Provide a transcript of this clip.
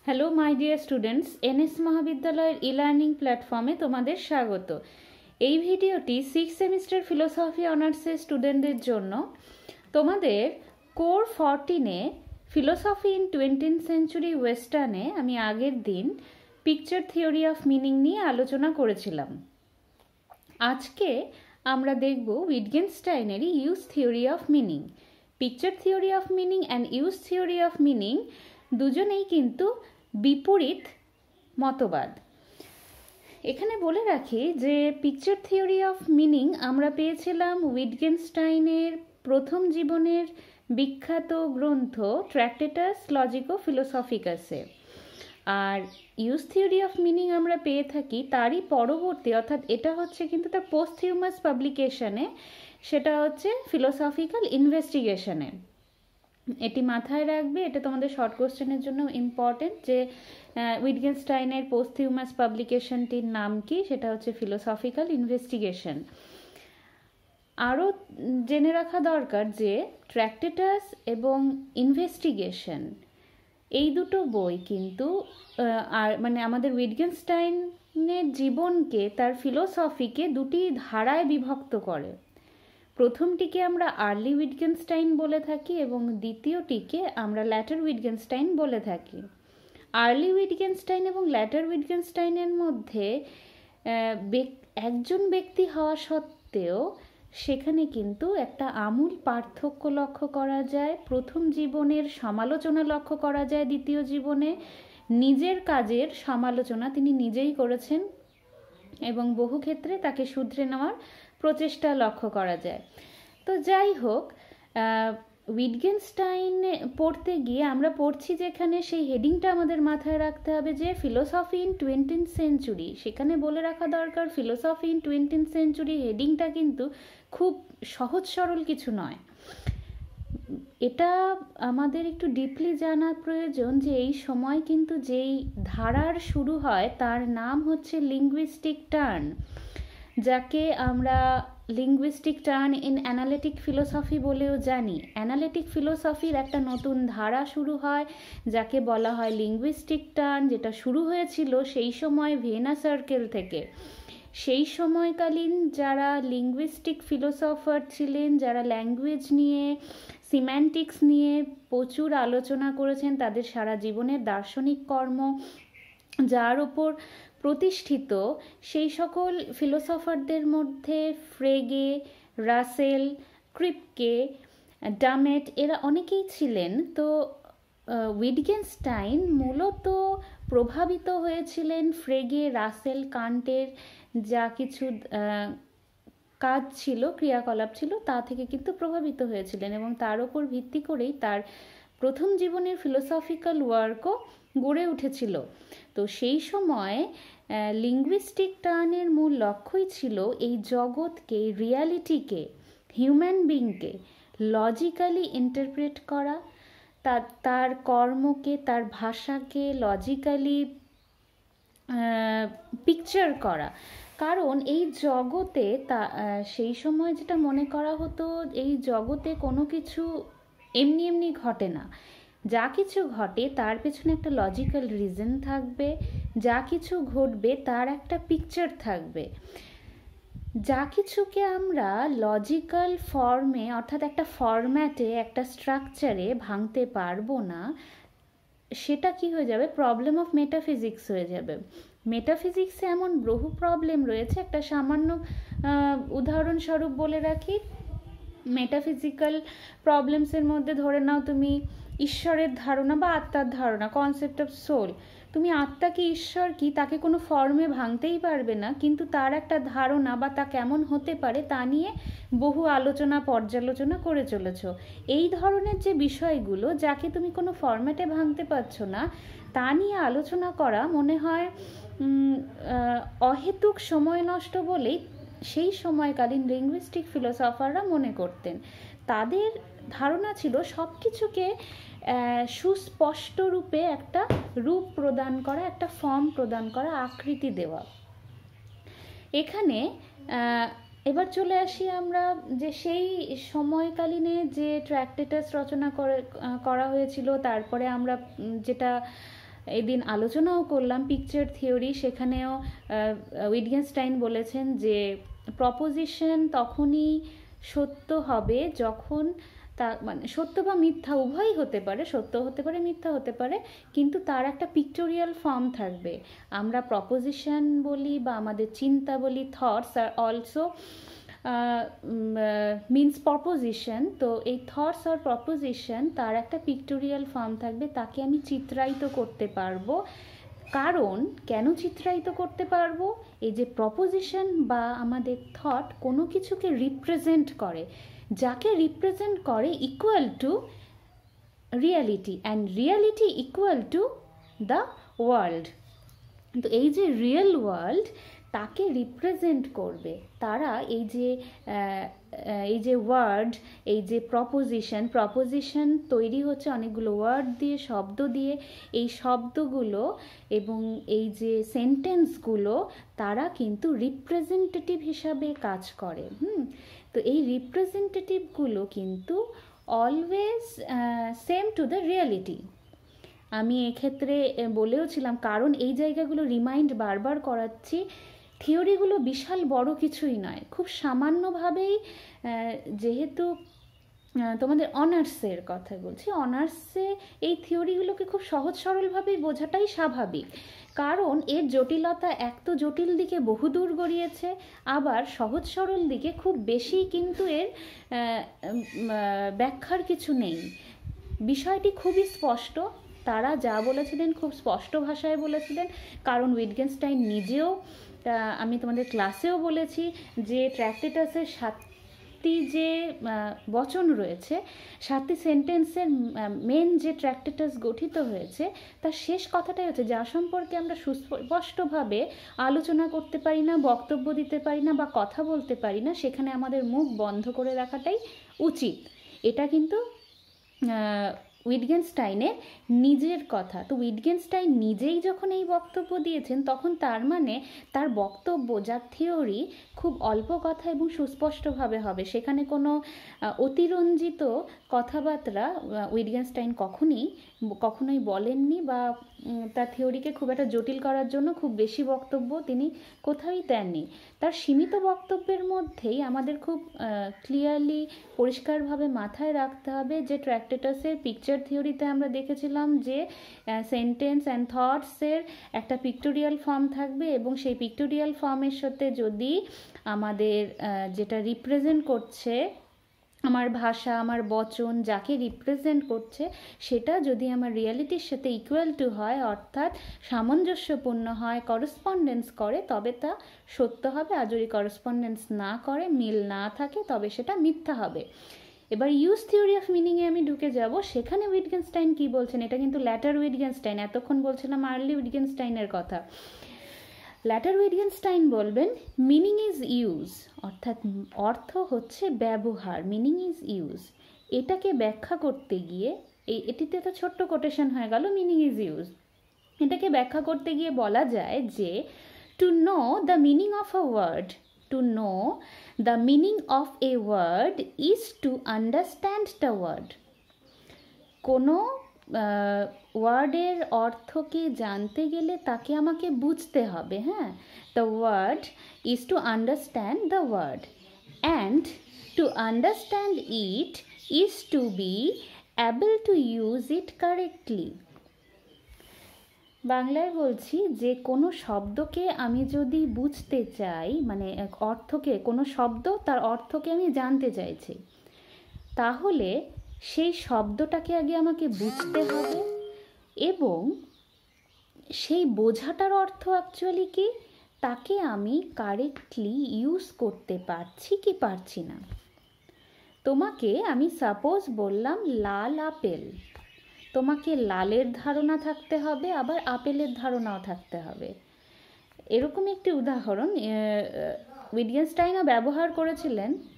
Hello my dear students, NS মহাবিদ্যালয়ের e learning প্ল্যাটফর্মে তোমাদের স্বাগত। এই ভিডিওটি 6th সেমিস্টার ফিলোসফি অনার্সের স্টুডেন্টদের জন্য। তোমাদের কোর 14-এ ফিলোসফি ইন 20th সেঞ্চুরি ওয়েস্টার্নে আমি আগের দিন পিকচার থিওরি অফ মিনিং নিয়ে আলোচনা করেছিলাম। আজকে আমরা দেখব উইটগেনস্টাইনেরই use theory of meaning. Picture theory of meaning and use theory of meaning দুজনেই কিন্তু বিপরীত মতবাদ। এখানে বলে রাখি যে পিকচার থিওরি অফ মিনিং আমরা পেয়েছিলাম উইটগেনস্টাইনের প্রথম জীবনের বিখ্যাত গ্রন্থ ট্র্যাক্টেটাস লজিকো ফিলোসফিকাসে, আর ইউজ থিওরি অফ মিনিং আমরা পেয়ে থাকি তারই পরবর্তী, অর্থাৎ এটা হচ্ছে কিন্তু তার পোস্টহিউমাস পাবলিকেশনে, সেটা হচ্ছে ফিলোসফিক্যাল ইনভেস্টিগেশনে। এটি মাথায় রাখবে, এটা তোমাদের শর্ট কোশ্চেনের জন্য ইম্পর্টেন্ট যে উইটগেনস্টাইনের পোস্টহিউমাস পাবলিকেশনটির নাম কি, সেটা হচ্ছে ফিলোসফিক্যাল ইনভেস্টিগেশন। আরও জেনে রাখা দরকার যে ট্র্যাক্টেটাস এবং ইনভেস্টিগেশন এই দুটো বই কিন্তু আর মানে আমাদের উইটগেনস্টাইনের জীবনকে, তার ফিলোসফিকে দুটি ধারায় বিভক্ত করে। প্রথমটিকে আমরা আর্লি উইটগেনস্টাইন বলে থাকি এবং দ্বিতীয়টিকে আমরা ল্যাটার উইটগেনস্টাইন বলে থাকি। আর্লি উইটগেনস্টাইন এবং ল্যাটার উইটগেনস্টাইনের মধ্যে একজন ব্যক্তি হওয়া সত্ত্বেও সেখানে কিন্তু একটা আমূল পার্থক্য লক্ষ্য করা যায়। প্রথম জীবনের সমালোচনা লক্ষ্য করা যায়, দ্বিতীয় জীবনে নিজের কাজের সমালোচনা তিনি নিজেই করেছেন এবং বহু ক্ষেত্রে তাকে শুধরে নেওয়ার প্রচেষ্টা লক্ষ্য করা যায়। তো যাই হোক, উইটগেনস্টাইন পড়তে গিয়ে আমরা পড়ছি যেখানে সেই হেডিংটা আমাদের মাথায় রাখতে হবে যে ফিলোসফি ইন 20th সেঞ্চুরি। সেখানে বলে রাখা দরকার ফিলোসফি ইন 20th সেঞ্চুরি হেডিংটা কিন্তু খুব সহজ সরল কিছু নয়। এটা আমাদের একটু ডিপলি জানার প্রয়োজন যে এই সময় কিন্তু যেই ধারার শুরু হয় তার নাম হচ্ছে লিঙ্গুইস্টিক টার্ন, যাকে আমরা linguistic turn in analytic philosophy বলেও জানি। অ্যানালিটিক ফিলোসফির একটা নতুন ধারা শুরু হয় যাকে বলা হয় লিঙ্গুইস্টিক টার্ন, যেটা শুরু হয়েছিল সেই সময় ভিয়েনা সার্কেল থেকে। সেই সময়কালীন যারা লিঙ্গুইস্টিক ফিলোসফার ছিলেন, যারা ল্যাঙ্গুয়েজ নিয়ে, সিম্যান্টিক্স নিয়ে প্রচুর আলোচনা করেছেন, তাদের সারা জীবনের দার্শনিক কর্ম যার উপর প্রতিষ্ঠিত, সেই সকল ফিলোসফারদের মধ্যে ফ্রেগে, রাসেল, ক্রিপকে, ডামেট এরা অনেকেই ছিলেন। তো উইটগেনস্টাইন মূলত প্রভাবিত হয়েছিলেন ফ্রেগে, রাসেল, কান্টের যা কিছু কাজ ছিল, ক্রিয়াকলাপ ছিল, তা থেকে কিন্তু প্রভাবিত হয়েছিলেন এবং তার উপর ভিত্তি করেই তার প্রথম জীবনের ফিলোসফিক্যাল ওয়ার্কও গড়ে উঠেছিল। তো সেই সময় লিঙ্গুইস্টিক টার্নের মূল লক্ষ্যই ছিল এই জগৎকে, রিয়ালিটিকে, হিউম্যান বিংকে লজিক্যালি ইন্টারপ্রেট করা, তার কর্মকে, তার ভাষাকে লজিক্যালি পিকচার করা। কারণ এই জগতে সেই সময় যেটা মনে করা হতো, এই জগতে কোনো কিছু এমনি এমনি ঘটে না। যা কিছু ঘটে তার পেছনে একটা লজিক্যাল রিজন থাকবে, যা কিছু ঘটবে তার একটা পিকচার থাকবে। যা কিছুকে আমরা লজিক্যাল ফর্মে, অর্থাৎ একটা ফরম্যাটে, একটা স্ট্রাকচারে ভাঙতে পারবো না, সেটা কি হয়ে যাবে? প্রবলেম অফ মেটাফিজিক্স হয়ে যাবে। মেটাফিজিক্সে এমন বহু প্রবলেম রয়েছে। একটা সামান্য উদাহরণস্বরূপ বলে রাখি, মেটাফিজিক্যাল প্রবলেমসের মধ্যে ধরে নাও তুমি ঈশ্বরের ধারণা বা আত্মার ধারণা, কনসেপ্ট অফ সোল। তুমি আত্মা কি ঈশ্বর কি তাকে কোনো ফর্মে ভাঙতেই পারবে না, কিন্তু তার একটা ধারণা বা তা কেমন হতে পারে তা নিয়ে বহু আলোচনা পর্যালোচনা করে চলেছ। এই ধরনের যে বিষয়গুলো যাকে তুমি কোনো ফরম্যাটে ভাঙতে পারছো না, তা নিয়ে আলোচনা করা মনে হয় অহেতুক সময় নষ্ট বলেই সেই সময়কালীন লিঙ্গুইস্টিক ফিলোসফাররা মনে করতেন। তাদের ধারণা ছিল সব কিছুকে সুস্পষ্ট রূপে একটা রূপ প্রদান করা, একটা ফর্ম প্রদান করা, আকৃতি দেওয়া। এখানে এবার চলে আসি আমরা যে সেই সময়কালীনে যে ট্র্যাক্টেটাস রচনা করা হয়েছিল, তারপরে আমরা যেটা এদিন আলোচনাও করলাম পিকচার থিওরি, সেখানেও উইটগেনস্টাইন বলেছেন যে প্রপোজিশন তখনই সত্য হবে যখন তা মানে সত্য বা মিথ্যা উভয়ই হতে পারে, সত্য হতে পারে মিথ্যা হতে পারে, কিন্তু তার একটা পিকটোরিয়াল ফর্ম থাকবে। আমরা প্রপোজিশন বলি বা আমাদের চিন্তা বলি, থটস আর অলসো মিনস প্রপোজিশন। তো এই থটস আর প্রপোজিশন তার একটা পিকটোরিয়াল ফর্ম থাকবে, তাকে আমি চিত্রায়িত করতে পারবো। কারণ কেন চিত্রায়িত করতে পারবো? এই যে প্রপোজিশন বা আমাদের থট কোনো কিছুকে রিপ্রেজেন্ট করে, যাকে রিপ্রেজেন্ট করে equal to reality, and reality equal to the world. তো এই যে রিয়েল ওয়ার্ল্ড তাকে রিপ্রেজেন্ট করবে তারা। এই যে ওয়ার্ড, এই যে প্রপোজিশন তৈরি হচ্ছে অনেকগুলো ওয়ার্ড দিয়ে, শব্দ দিয়ে। এই শব্দগুলো এবং এই যে সেন্টেন্সগুলো তারা কিন্তু রিপ্রেজেন্টেটিভ হিসাবে কাজ করে। তো এই রিপ্রেজেন্টেটিভগুলো কিন্তু always same to the reality. আমি এক্ষেত্রে বলেওছিলাম, কারণ এই জায়গাগুলো রিমাইন্ড বারবার করাচ্ছি, থিওরিগুলো বিশাল বড় কিছুই নয়, খুব সামান্যভাবেই, যেহেতু তোমাদের অনার্সের কথা বলছি, অনার্সে এই থিওরিগুলোকে খুব সহজ সরলভাবেই বোঝাটাই স্বাভাবিক। কারণ এর জটিলতা এক তো জটিল দিকে বহুদূর গড়িয়েছে, আবার সহজ সরল দিকে খুব বেশি কিন্তু এর ব্যাখ্যার কিছু নেই। বিষয়টি খুবই স্পষ্ট, তারা যা বলেছিলেন খুব স্পষ্ট ভাষায় বলেছিলেন। কারণ উইটগেনস্টাইন নিজেও, আমি তোমাদের ক্লাসেও বলেছি যে ট্র্যাক্টেটাসের 7টি যে বচন রয়েছে, 7টি সেন্টেন্সের মেন যে ট্র্যাক্টেটাস গঠিত হয়েছে, তার শেষ কথাটাই হচ্ছে যা সম্পর্কে আমরা সুস্পষ্টভাবে আলোচনা করতে পারি না, বক্তব্য দিতে পারি না বা কথা বলতে পারি না, সেখানে আমাদের মুখ বন্ধ করে রাখাটাই উচিত। এটা কিন্তু উইটগেনস্টাইনের নিজের কথা। তো উইটগেনস্টাইন নিজেই যখন এই বক্তব্য দিয়েছেন, তখন তার মানে তার বক্তব্য, যার থিওরি, খুব অল্প কথা এবং সুস্পষ্টভাবে হবে। সেখানে কোনো অতিরঞ্জিত কথাবার্তা উইটগেনস্টাইন কখনোই বলেননি, বা তার থিওরিকে খুব একটা জটিল করার জন্য খুব বেশি বক্তব্য তিনি কোথাওই দেননি। তার সীমিত বক্তব্যের মধ্যেই আমাদের খুব ক্লিয়ারলি, পরিষ্কারভাবে মাথায় রাখতে হবে যে ট্র্যাক্টেটাসের পিকচার থিওরিতে আমরা দেখেছিলাম যে সেন্টেন্স অ্যান্ড থটসের একটা পিক্টোরিয়াল ফর্ম থাকবে, এবং সেই পিক্টোরিয়াল ফর্মের সাথে যদি আমাদের যেটা রিপ্রেজেন্ট করছে, আমার ভাষা, আমার বচন যাকে রিপ্রেজেন্ট করছে, সেটা যদি আমার রিয়ালিটির সাথে ইকুয়াল টু হয়, অর্থাৎ সামঞ্জস্যপূর্ণ হয়, করসপন্ডেন্স করে, তবে তা সত্য হবে। আর যদি করসপন্ডেন্স না করে, মিল না থাকে, তবে সেটা মিথ্যা হবে। এবার ইউজ থিওরি অফ মিনিংয়ে আমি ঢুকে যাব। সেখানে উইটগেনস্টাইন কি বলছেন, এটা কিন্তু ল্যাটার উইটগেনস্টাইন, এতক্ষণ বলছিলাম আর্লি উইটগেনস্টাইনের কথা। ল্যাটার উইটগেনস্টাইন বলবেন মিনিং ইজ ইউজ, অর্থাৎ অর্থ হচ্ছে ব্যবহার, মিনিং ইজ ইউজ। এটাকে ব্যাখ্যা করতে গিয়ে, এটিতে তো ছোট্ট কোটেশন হয়ে গেল মিনিং ইজ ইউজ, এটাকে ব্যাখ্যা করতে গিয়ে বলা যায় যে to know the meaning of a word, to know the meaning of a word is to understand the word. কোনো ওয়ার্ডের অর্থকে জানতে গেলে তাকে আমাকে বুঝতে হবে। হ্যাঁ, the word is to understand the word, and to understand it is to be able to use it correctly. বাংলায় বলছি যে কোনো শব্দকে আমি যদি বুঝতে চাই, মানে অর্থকে, কোনো শব্দ তার অর্থকে আমি জানতে চাইছি, তাহলে সেই শব্দটাকে আগে আমাকে বুঝতে হবে, এবং সেই বোঝাটার অর্থ অ্যাকচুয়ালি কি, তাকে আমি কারেক্টলি ইউজ করতে পারছি কি পারছি না। তোমাকে আমি সাপোজ বললাম লাল আপেল, তোমাকে লালের ধারণা থাকতে হবে, আবার আপেলের ধারণাও থাকতে হবে। এরকম একটি উদাহরণ উইটগেনস্টাইনও ব্যবহার করেছিলেন।